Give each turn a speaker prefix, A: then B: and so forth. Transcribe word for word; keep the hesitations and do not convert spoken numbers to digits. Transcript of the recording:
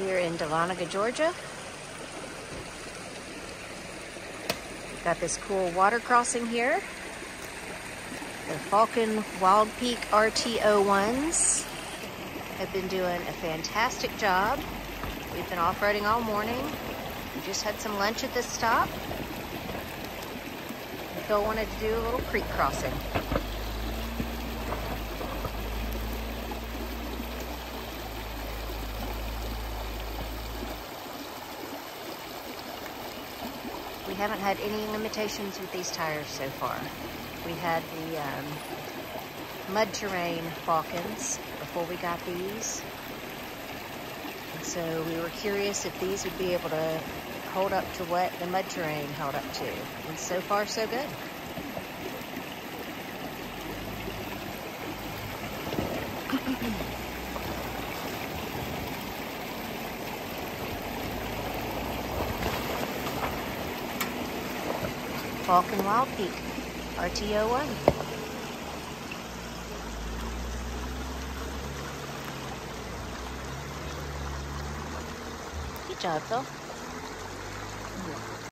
A: here in Dahlonega, Georgia. Got this cool water crossing here. The Falken Wildpeak R T O ones have been doing a fantastic job. We've been off-roading all morning. We just had some lunch at this stop. Phil wanted to do a little creek crossing. We haven't had any limitations with these tires so far. We had the um, mud terrain Falkens before we got these. And so we were curious if these would be able to hold up to what the mud terrain held up to. And so far, so good. Falken Wildpeak R T O one. Good job, Phil.